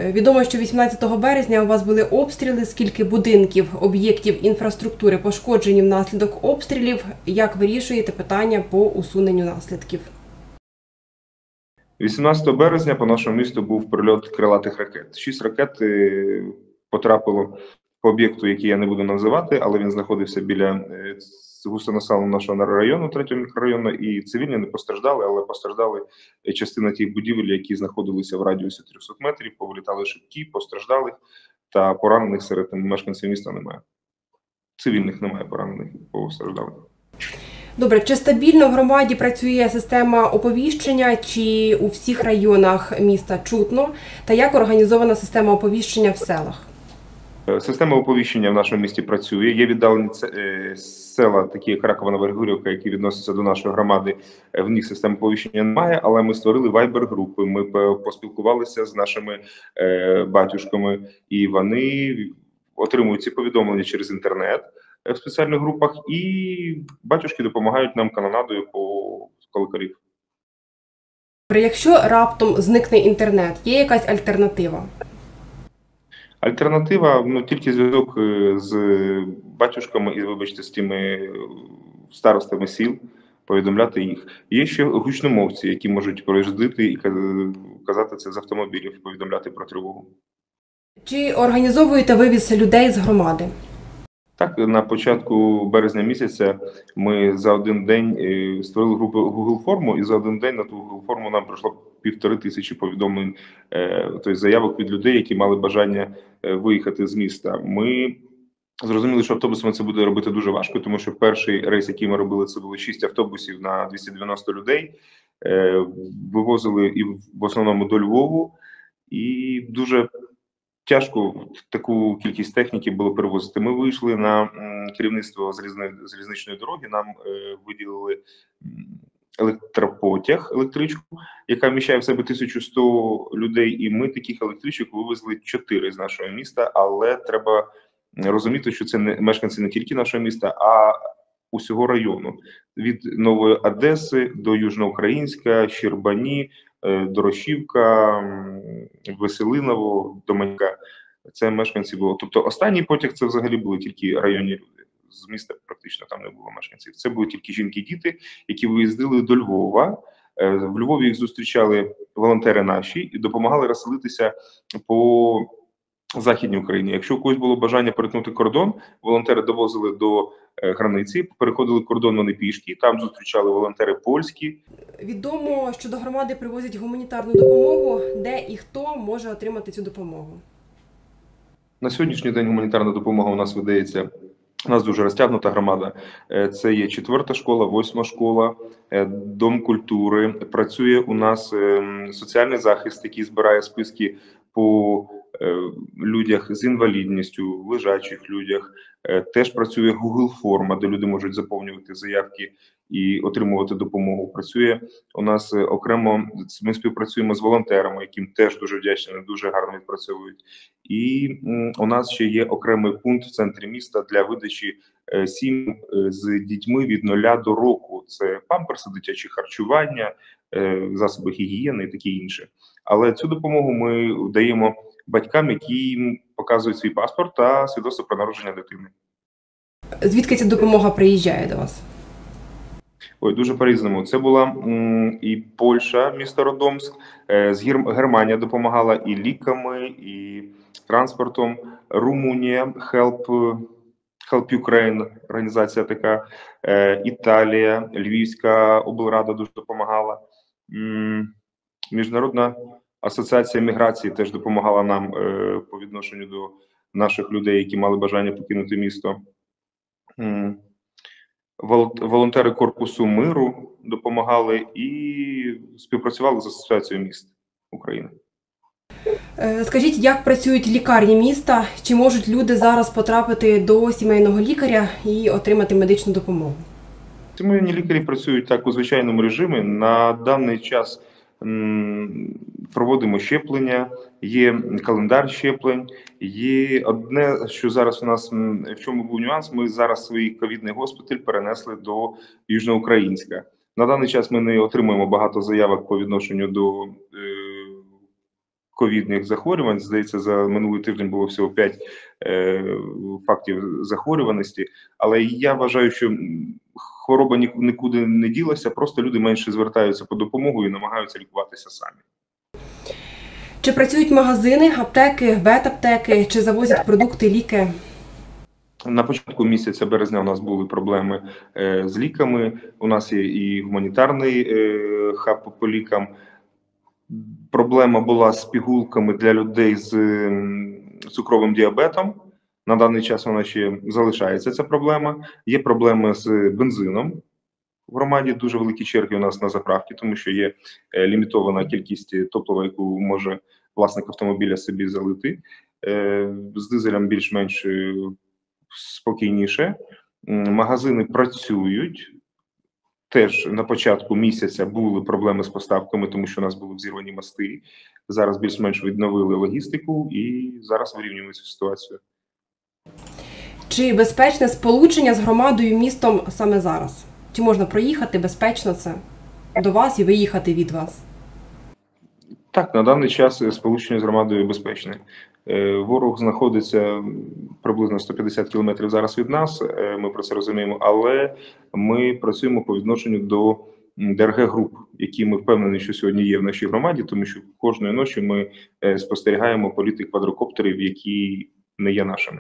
Відомо, що 18 березня у вас були обстріли. Скільки будинків, об'єктів інфраструктури пошкоджені внаслідок обстрілів? Як вирішуєте питання по усуненню наслідків? 18 березня по нашому місту був прильот крилатих ракет. 6 ракет потрапило по об'єкту, який я не буду називати, але він знаходився біля густонаселеного нашого району, 3-го мікрорайону, і цивільні не постраждали, але постраждали частина тих будівель, які знаходилися в радіусі 300 метрів, повилітали шибки, постраждалих та поранених серед мешканців міста немає. Цивільних немає, поранених, постраждалих. Добре, чи стабільно в громаді працює система оповіщення, чи у всіх районах міста чутно? Та як організована система оповіщення в селах? Система оповіщення в нашому місті працює. Є віддалені села, такі як Ракова, Новогригорівка, які відносяться до нашої громади. В них системи оповіщення немає, але ми створили вайбер-групи, ми поспілкувалися з нашими батюшками, і вони отримують ці повідомлення через інтернет в спеціальних групах, і батюшки допомагають нам канонадою по колоколів. Якщо раптом зникне інтернет, є якась альтернатива? Альтернатива, тільки зв'язок з батюшками і, вибачте, з тими старостами сіл, повідомляти їх. Є ще гучномовці, які можуть проїздити і казати це з автомобілів, повідомляти про тривогу. Чи організовуєте вивіз людей з громади? Так, на початку березня місяця ми за один день створили групу Google форму, і за один день на ту Google форму нам прийшло 1500 повідомлень, тобто заявок від людей, які мали бажання виїхати з міста. Ми зрозуміли, що автобусами це буде робити дуже важко, тому що перший рейс, який ми робили, це було 6 автобусів на 290 людей. Вивозили і в основному до Львову, і дуже тяжко таку кількість техніки було перевозити. Ми вийшли на керівництво залізничної дороги, нам виділили електропотяг, електричку, яка вміщає в себе 1100 людей, і ми таких електричок вивезли 4 з нашого міста, але треба розуміти, що це не мешканці не тільки нашого міста, а усього району. Від Нової Одеси до Южноукраїнська, Щербані, Дорошівка, Веселиново, Доманька. Це мешканці було. Тобто останній потяг це взагалі були тільки районні люди. З міста практично там не було мешканців. Це були тільки жінки і діти, які виїздили до Львова. В Львові їх зустрічали волонтери наші і допомагали розселитися по Західній Україні. Якщо у когось було бажання перетнути кордон, волонтери довозили до границі, переходили кордон вони пішки, там зустрічали волонтери польські. Відомо, що до громади привозять гуманітарну допомогу. Де і хто може отримати цю допомогу? На сьогоднішній день гуманітарна допомога у нас видається. У нас дуже розтягнута громада. Це є 4-та школа, 8-ма школа, Дом культури. Працює у нас соціальний захист, який збирає списки по людях з інвалідністю, лежачих людях. Теж працює Google форма, де люди можуть заповнювати заявки і отримувати допомогу. Працює у нас окремо, ми співпрацюємо з волонтерами, яким теж дуже вдячні, дуже гарно відпрацьовують. І у нас ще є окремий пункт в центрі міста для видачі сім'ям з дітьми від 0 до року. Це памперси, дитяче харчування, засоби гігієни і таке інше. Але цю допомогу ми даємо батькам, які показують свій паспорт та свідоцтво про народження дитини. Звідки ця допомога приїжджає до вас? Ой, дуже по-різному. Це була і Польща, місто Родомськ, Германія допомагала і ліками, і транспортом, Румунія, Help Ukraine, організація така, Італія, Львівська облрада дуже допомагала, Міжнародна асоціація міграції теж допомагала нам по відношенню до наших людей, які мали бажання покинути місто. Волонтери Корпусу миру допомагали і співпрацювали з Асоціацією міст України. Скажіть, як працюють лікарні міста? Чи можуть люди зараз потрапити до сімейного лікаря і отримати медичну допомогу? Сімейні лікарі працюють так у звичайному режимі. На даний час проводимо щеплення, є календар щеплень, є одне, що зараз у нас, в чому був нюанс, ми зараз свій ковідний госпіталь перенесли до Южноукраїнська. На даний час ми не отримуємо багато заявок по відношенню до ковідних захворювань. Здається, за минулий тиждень було всього 5 фактів захворюваності. Але я вважаю, що хвороба нікуди не ділася, просто люди менше звертаються по допомогу і намагаються лікуватися самі. Чи працюють магазини, аптеки, ветаптеки, чи завозять продукти, ліки? На початку місяця березня у нас були проблеми з ліками. У нас є і гуманітарний хаб по лікам. Проблема була з пігулками для людей з цукровим діабетом. На даний час вона ще залишається, ця проблема. Є проблеми з бензином. В громаді дуже великі черги у нас на заправки, тому що є лімітована кількість топлива, яку може власник автомобіля собі залити. З дизелем більш-менш спокійніше. Магазини працюють. Теж на початку місяця були проблеми з поставками, тому що у нас були взірвані мости. Зараз більш-менш відновили логістику і зараз вирівнюємо цю ситуацію. Чи безпечне сполучення з громадою, містом саме зараз? Чи можна проїхати безпечно це до вас і виїхати від вас? Так, на даний час сполучення з громадою безпечне. Ворог знаходиться приблизно 150 кілометрів зараз від нас, ми про це розуміємо, але ми працюємо по відношенню до ДРГ-груп, які ми впевнені, що сьогодні є в нашій громаді, тому що кожної ночі ми спостерігаємо польоти квадрокоптерів, які не є нашими.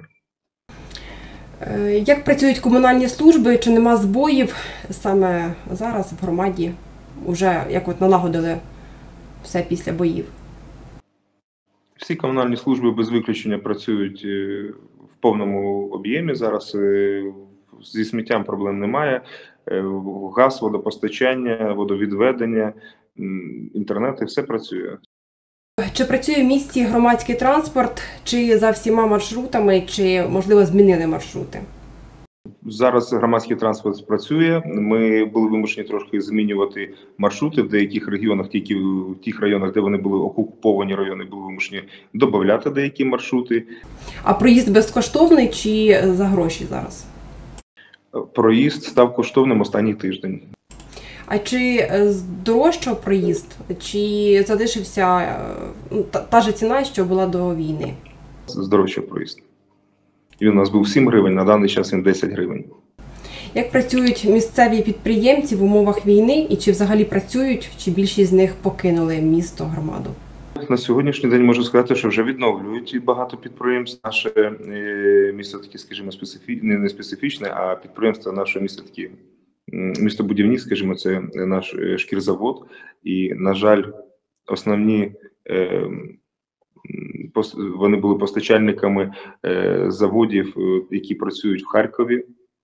Як працюють комунальні служби, чи нема збоїв саме зараз в громаді? Уже як от налагодили все після боїв? Всі комунальні служби без виключення працюють в повному об'ємі. Зараз зі сміттям проблем немає. Газ, водопостачання, водовідведення, інтернет – все працює. Чи працює в місті громадський транспорт, чи за всіма маршрутами, чи, можливо, змінили маршрути? Зараз громадський транспорт працює. Ми були вимушені трошки змінювати маршрути в деяких регіонах, тільки в тих районах, де вони були окуповані райони, були вимушені додати деякі маршрути. А проїзд безкоштовний чи за гроші зараз? Проїзд став коштовним останній тиждень. А чи здорожчав проїзд, чи залишився та ж ціна, що була до війни? Здорожчав проїзд. Він у нас був 7 гривень, на даний час він 10 гривень. Як працюють місцеві підприємці в умовах війни і чи взагалі працюють, чи більшість з них покинули місто, громаду? На сьогоднішній день можу сказати, що вже відновлюють багато підприємств. Наше місто таке, скажімо, не специфічне, а підприємство наше місто таке містобудівні, скажімо, це наш шкірзавод. І, на жаль, основні вони були постачальниками заводів, які працюють в Харкові,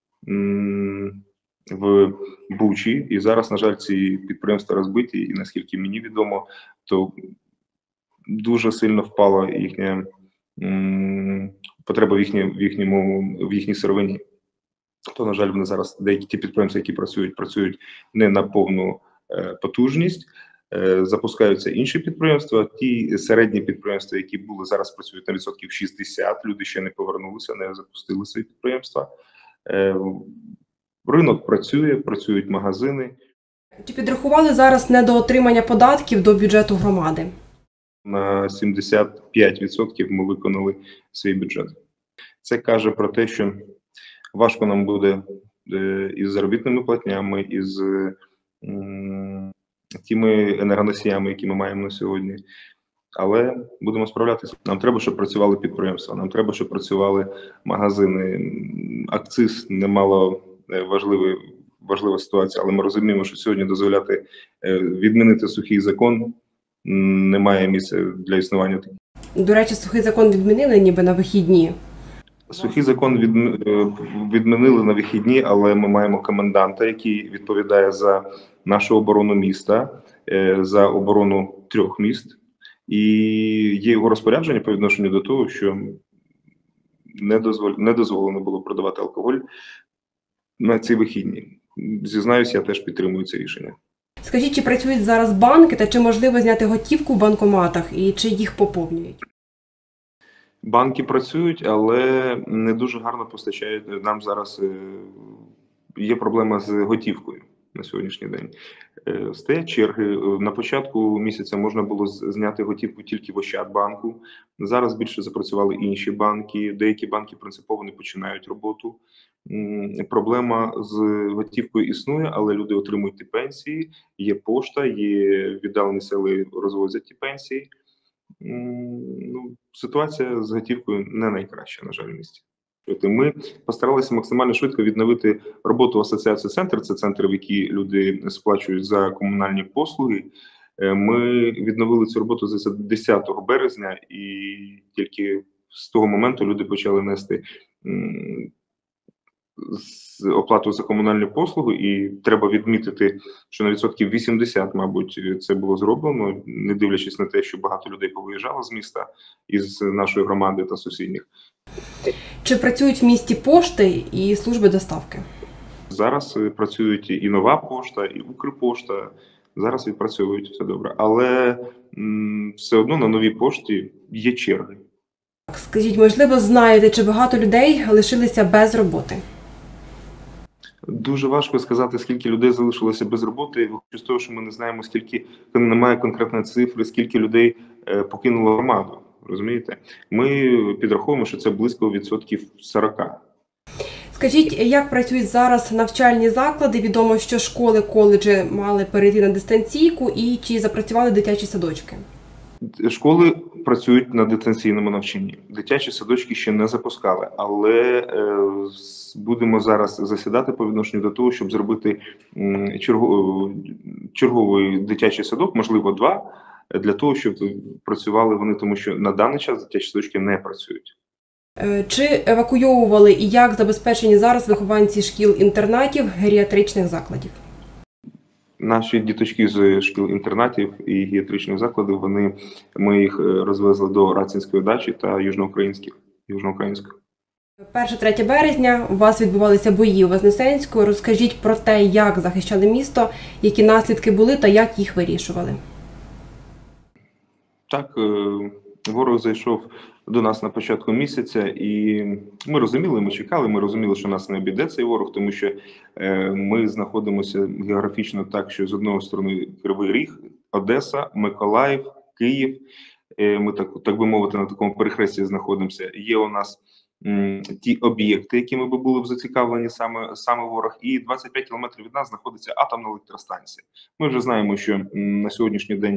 в Бучі. І зараз, на жаль, ці підприємства розбиті, і наскільки мені відомо, то дуже сильно впала їхня потреба в їхній сировині. То, на жаль, вони зараз, деякі ті підприємства, які працюють не на повну потужність. Запускаються інші підприємства. Ті середні підприємства, які були, зараз працюють на відсотків 60, люди ще не повернулися, не запустили свої підприємства. Ринок працює, працюють магазини. Чи підрахували зараз недоотримання податків до бюджету громади? На 75% ми виконали свій бюджет. Це каже про те, що важко нам буде із заробітними платнями, із тими енергоносіями, які ми маємо на сьогодні. Але будемо справлятися. Нам треба, щоб працювали підприємства, нам треба, щоб працювали магазини. Акциз немало важлива ситуація, але ми розуміємо, що сьогодні дозволяти відмінити сухий закон немає місця для існування. До речі, сухий закон відмінили ніби на вихідні. Сухий закон відмінили на вихідні, але ми маємо коменданта, який відповідає за нашу оборону міста, за оборону 3 міст. І є його розпорядження по відношенню до того, що не дозволено було продавати алкоголь на ці вихідні. Зізнаюся, я теж підтримую це рішення. Скажіть, чи працюють зараз банки, та чи можливо зняти готівку в банкоматах, і чи їх поповнюють? Банки працюють, але не дуже гарно постачають. Нам зараз є проблема з готівкою. на сьогоднішній день. Стоять черги. На початку місяця можна було зняти готівку тільки в Ощадбанку. Зараз більше запрацювали інші банки. Деякі банки принципово не починають роботу. Проблема з готівкою існує, але люди отримують ті пенсії. Є пошта, є віддалені сели, розвозять ті пенсії. Ну, ситуація з готівкою не найкраща, на жаль, в місті. Ми постаралися максимально швидко відновити роботу асоціації «Центр». Це центр, в який люди сплачують за комунальні послуги. Ми відновили цю роботу за 10 березня, і тільки з того моменту люди почали нести оплату за комунальні послуги, і треба відмітити, що на відсотків 80, мабуть, це було зроблено, не дивлячись на те, що багато людей повиїжджало з міста, із нашої громади та сусідніх. Чи працюють в місті пошти і служби доставки? Зараз працюють і Нова пошта, і Укрпошта. Зараз відпрацьовують, все добре. Але все одно на Новій пошті є черги. Скажіть, можливо, знаєте, чи багато людей лишилися без роботи? Дуже важко сказати, скільки людей залишилося без роботи, з того, що ми не знаємо, скільки, немає конкретної цифри, скільки людей покинуло громаду. Розумієте? Ми підраховуємо, що це близько відсотків 40. Скажіть, як працюють зараз навчальні заклади? Відомо, що школи, коледжі мали перейти на дистанційку, і чи запрацювали дитячі садочки? Школи працюють на дистанційному навчанні. Дитячі садочки ще не запускали, але будемо зараз засідати по відношенню до того, щоб зробити черговий дитячий садок, можливо, 2, для того, щоб працювали вони, тому що на даний час дитячі садочки не працюють. Чи евакуйовували і як забезпечені зараз вихованці шкіл-інтернатів, геріатричних закладів? Наші діточки з шкіл-інтернатів і геріатричних закладів, ми їх розвезли до Рацинської дачі та Южноукраїнської. 1-3 березня у вас відбувалися бої у Вознесенську. Розкажіть про те, як захищали місто, які наслідки були та як їх вирішували. Так, ворог зайшов до нас на початку місяця, і ми розуміли, що нас не обійде цей ворог, тому що ми знаходимося географічно так, що з одної сторони Кривий Ріг, Одеса, Миколаїв, Київ. Ми, так би мовити, на такому перехресті знаходимося. Є у нас ті об'єкти, якими би були б зацікавлені саме ворог, і 25 кілометрів від нас знаходиться атомна електростанція. Ми вже знаємо, що на сьогоднішній день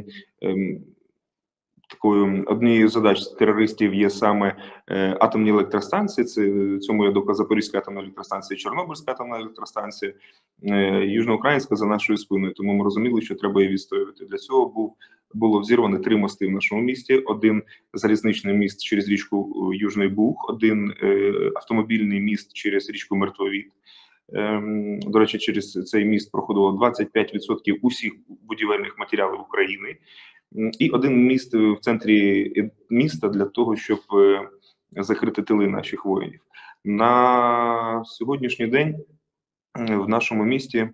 такою однією з задач терористів є саме атомні електростанції. Цьому є доказ Запорізька атомна електростанція, Чорнобильська атомна електростанція, Южноукраїнська за нашою спиною. Тому ми розуміли, що треба її відстоювати. Для цього було взірвано 3 мости в нашому місті. Один залізничний міст через річку Южний Буг, один автомобільний міст через річку Мертвовід. До речі, через цей міст проходило 25% усіх будівельних матеріалів України. І один міст в центрі міста для того, щоб закрити тили наших воїнів. На сьогоднішній день в нашому місті,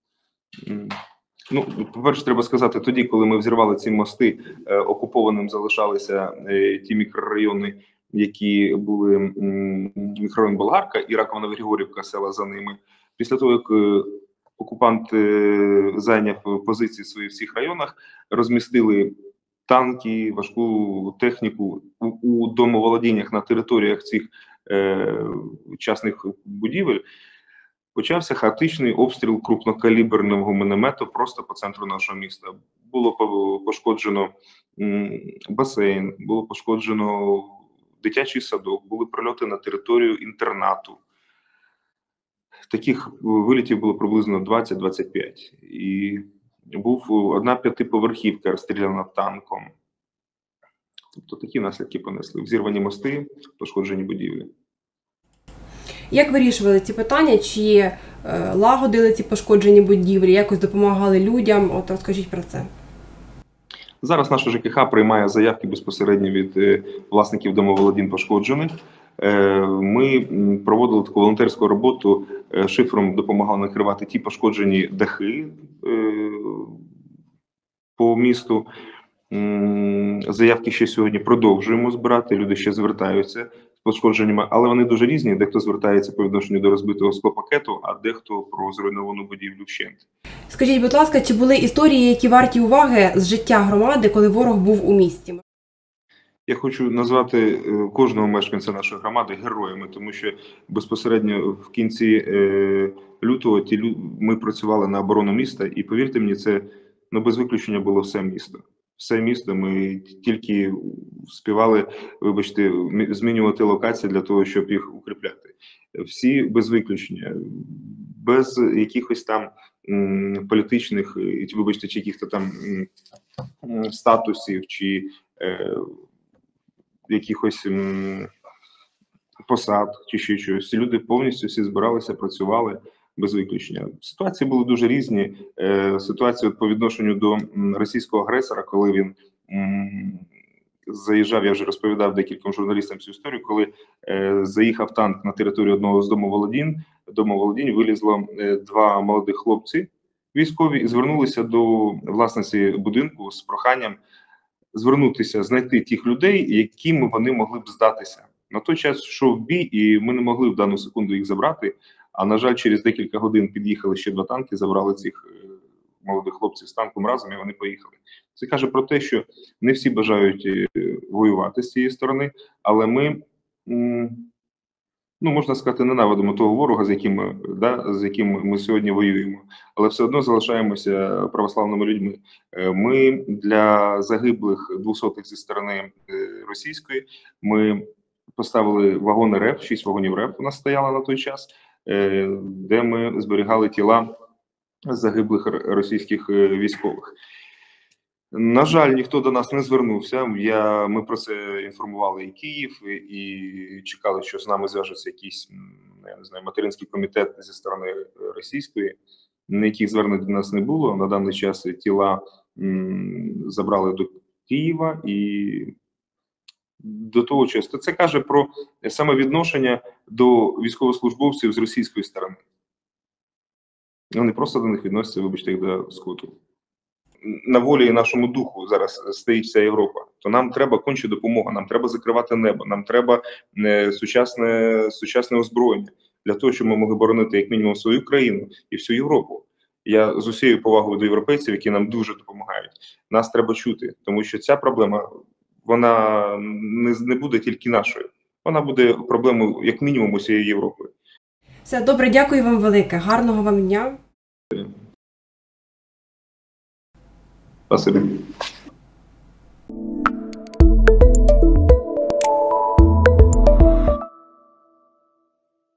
по-перше, треба сказати, тоді, коли ми взірвали ці мости, окупованим залишалися ті мікрорайони, які були мікрорайон Болгарка і Раково-Новогригорівка, села за ними. Після того, як окупант зайняв позиції свої в цих районах, розмістили танки, важку техніку у домоволодіннях на територіях цих частних будівель, почався хаотичний обстріл крупнокаліберного міномету просто по центру нашого міста. Було пошкоджено басейн, було пошкоджено дитячий садок, були прильоти на територію інтернату. Таких вилітів було приблизно 20-25. І був одна 5-поверхівка розстріляна танком. Тобто такі наслідки понесли. Взірвані мости, пошкоджені будівлі. Як вирішували ці питання? Чи лагодили ці пошкоджені будівлі? Якось допомагали людям? От розкажіть про це. Зараз наша ЖКХ приймає заявки безпосередньо від власників домоволодінь пошкоджених. Ми проводили таку волонтерську роботу, шифром допомагали накривати ті пошкоджені дахи по місту. Заявки ще сьогодні продовжуємо збирати, люди ще звертаються пошкодженнями, але вони дуже різні. Дехто звертається по відношенню до розбитого склопакету, а дехто про зруйновану будівлю вщент. Скажіть, будь ласка, чи були історії, які варті уваги з життя громади, коли ворог був у місті? Я хочу назвати кожного мешканця нашої громади героями, тому що безпосередньо в кінці лютого ми працювали на оборону міста, і повірте мені, це без виключення було все місто. Все місто, ми тільки співали, вибачте, змінювати локації для того, щоб їх укріпляти. Всі без виключення, без якихось там політичних, вибачте, чи якихось там статусів, чи якихось посад, чи ще щось. Люди повністю всі збиралися, працювали без виключення. Ситуації були дуже різні. Ситуація по відношенню до російського агресора, коли він заїжджав, я вже розповідав декільком журналістам цю історію, коли заїхав танк на територію одного з домоволодінь, вилізло два молодих хлопці військові і звернулися до власниці будинку з проханням звернутися, знайти тих людей, яким вони могли б здатися. На той час йшов бій, і ми не могли в дану секунду їх забрати, а, на жаль, через декілька годин під'їхали ще два танки, забрали цих молодих хлопців з танком разом, і вони поїхали. Це каже про те, що не всі бажають воювати з цієї сторони, але ми, можна сказати, ненавидимо того ворога, з яким ми сьогодні воюємо, але все одно залишаємося православними людьми. Ми для загиблих 200-х зі сторони російської, ми поставили вагони РЕФ, 6 вагонів РЕФ у нас стояло на той час, де ми зберігали тіла загиблих російських військових. На жаль, ніхто до нас не звернувся. Ми про це інформували і Київ, і чекали, що з нами зв'яжеться якийсь, я не знаю, материнський комітет зі сторони російської. Ніяких звернень до нас не було. На даний час тіла забрали до Києва і до того часу. Це каже про саме відношення до військовослужбовців з російської сторони. Вони просто до них відносяться, вибачте, як до скоту. На волі і нашому духу зараз стоїть вся Європа, то нам треба конче допомога, нам треба закривати небо, нам треба сучасне озброєння для того, щоб ми могли боронити як мінімум свою країну і всю Європу. Я з усією повагою до європейців, які нам дуже допомагають. Нас треба чути, тому що ця проблема, вона не буде тільки нашою. Вона буде проблемою як мінімум усієї Європи. Все, добре, дякую вам велике. Гарного вам дня. Спасибі.